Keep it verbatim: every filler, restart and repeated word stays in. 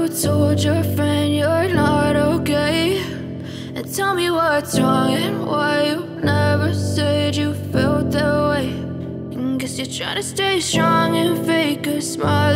told your friend you're not okay? And tell me what's wrong and why you never said you felt that way. And guess you're trying to stay strong and fake a smile